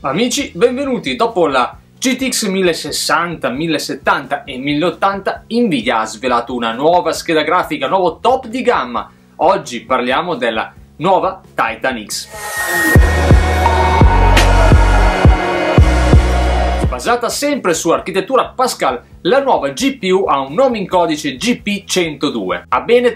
Amici, benvenuti! Dopo la GTX 1060, 1070 e 1080, Nvidia ha svelato una nuova scheda grafica, nuovo top di gamma. Oggi parliamo della nuova Titan X. Basata sempre su architettura Pascal, la nuova GPU ha un nome in codice GP102. Ha bene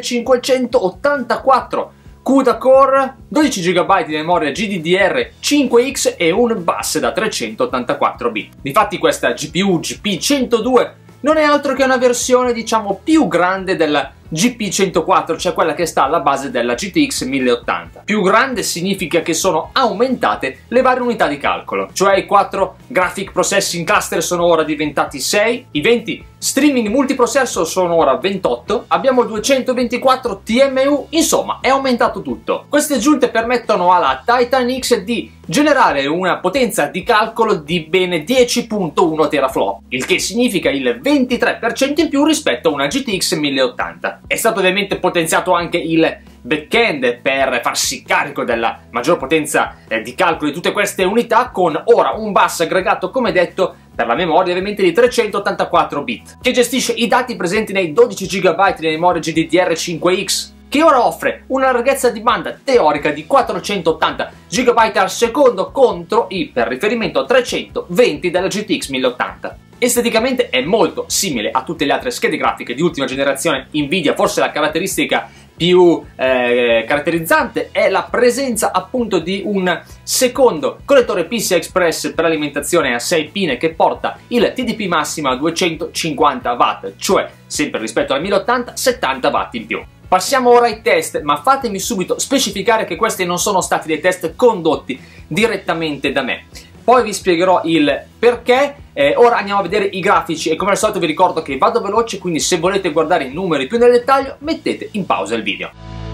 3584 CUDA Core, 12 GB di memoria GDDR5X e un bus da 384 bit. Difatti questa GPU GP102 non è altro che una versione, diciamo, più grande della GP104, cioè quella che sta alla base della GTX 1080. Più grande significa che sono aumentate le varie unità di calcolo, cioè i 4 Graphic Processing Cluster sono ora diventati 6, i 20 Streaming Multiprocessor sono ora 28, abbiamo 224 TMU, insomma è aumentato tutto. Queste aggiunte permettono alla Titan X di generare una potenza di calcolo di bene 10.1 teraflop, il che significa il 23% in più rispetto a una GTX 1080. È stato ovviamente potenziato anche il backend per farsi carico della maggior potenza di calcolo di tutte queste unità, con ora un bus aggregato, come detto, per la memoria ovviamente di 384 bit, che gestisce i dati presenti nei 12 GB di memoria GDDR5X, che ora offre una larghezza di banda teorica di 480 GB al secondo contro i, per riferimento, 320 della GTX 1080. Esteticamente è molto simile a tutte le altre schede grafiche di ultima generazione Nvidia, forse la caratteristica più caratterizzante è la presenza appunto di un secondo collettore PCI Express per alimentazione a 6 pine che porta il TDP massimo a 250 watt, cioè sempre rispetto al 1080 70 watt in più. Passiamo ora ai test, ma fatemi subito specificare che questi non sono stati dei test condotti direttamente da me. Poi vi spiegherò il perché. Ora andiamo a vedere i grafici e come al solito vi ricordo che vado veloce, quindi se volete guardare i numeri più nel dettaglio mettete in pausa il video.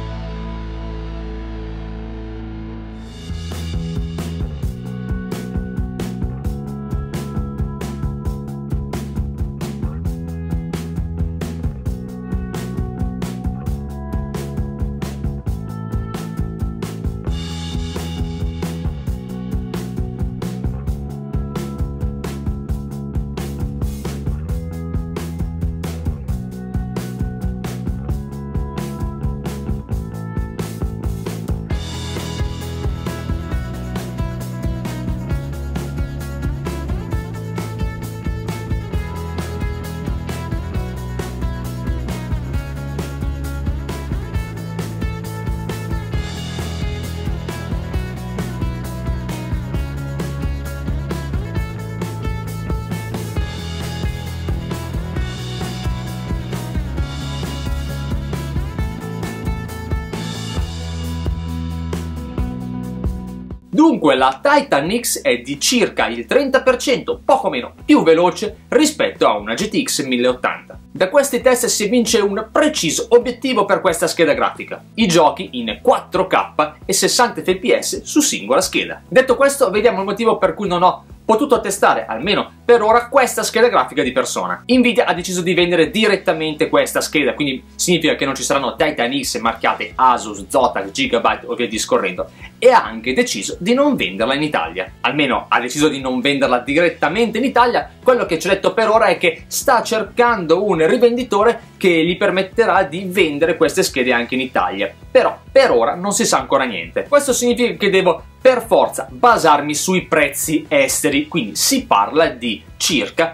Dunque la Titan X è di circa il 30%, poco meno, più veloce rispetto a una GTX 1080. Da questi test si evince un preciso obiettivo per questa scheda grafica: i giochi in 4K e 60 fps su singola scheda. Detto questo, vediamo il motivo per cui non ho potuto testare, almeno per ora, questa scheda grafica di persona. Nvidia ha deciso di vendere direttamente questa scheda, quindi significa che non ci saranno Titan X marchiate Asus, Zotac, Gigabyte o via discorrendo, e ha anche deciso di non venderla in Italia. Almeno ha deciso di non venderla direttamente in Italia. Quello che ci ha detto per ora è che sta cercando un rivenditore che gli permetterà di vendere queste schede anche in Italia, però per ora non si sa ancora niente. Questo significa che devo per forza basarmi sui prezzi esteri, quindi si parla di circa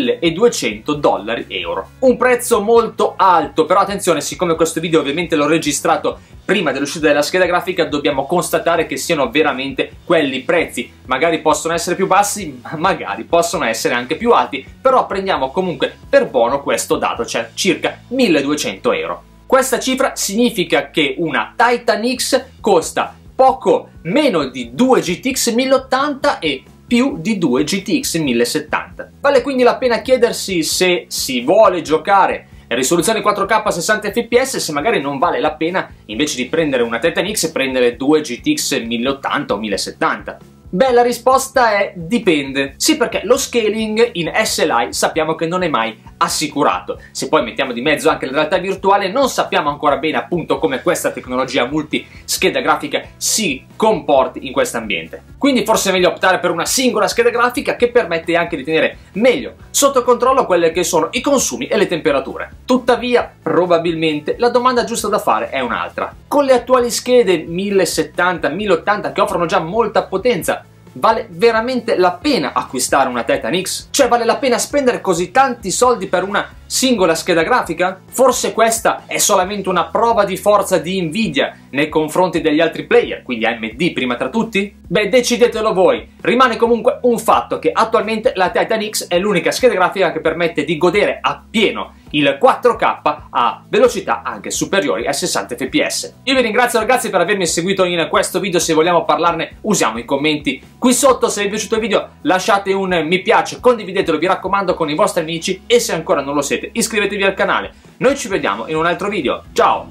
$1.200 euro. Un prezzo molto alto, però attenzione, siccome questo video ovviamente l'ho registrato prima dell'uscita della scheda grafica, dobbiamo constatare che siano veramente quelli prezzi. Magari possono essere più bassi, ma magari possono essere anche più alti, però prendiamo comunque per buono questo dato, cioè circa 1.200 euro. Questa cifra significa che una Titan X costa poco meno di 2 GTX 1080 e più di 2 GTX 1070. Vale quindi la pena chiedersi, se si vuole giocare in risoluzione 4K a 60 fps, se magari non vale la pena invece di prendere una Titan X prendere 2 GTX 1080 o 1070. Beh, la risposta è dipende. Sì, perché lo scaling in SLI sappiamo che non è mai assicurato. Se poi mettiamo di mezzo anche la realtà virtuale, non sappiamo ancora bene appunto come questa tecnologia multi-scheda grafica si comporti in questo ambiente. Quindi forse è meglio optare per una singola scheda grafica che permette anche di tenere meglio sotto controllo quelle che sono i consumi e le temperature. Tuttavia, probabilmente la domanda giusta da fare è un'altra. Con le attuali schede 1070, 1080 che offrono già molta potenza, vale veramente la pena acquistare una Titan X? Cioè vale la pena spendere così tanti soldi per una singola scheda grafica? Forse questa è solamente una prova di forza di Nvidia nei confronti degli altri player, quindi AMD prima tra tutti? Beh, decidetelo voi. Rimane comunque un fatto che attualmente la Titan X è l'unica scheda grafica che permette di godere appieno il 4K a velocità anche superiori ai 60 fps. Io vi ringrazio ragazzi per avermi seguito in questo video. Se vogliamo parlarne usiamo i commenti qui sotto. Se vi è piaciuto il video lasciate un mi piace, condividetelo vi raccomando con i vostri amici e se ancora non lo siete iscrivetevi al canale. Noi ci vediamo in un altro video, ciao!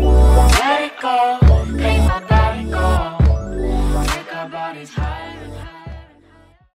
Let it go, make my body go, make our bodies higher and higher.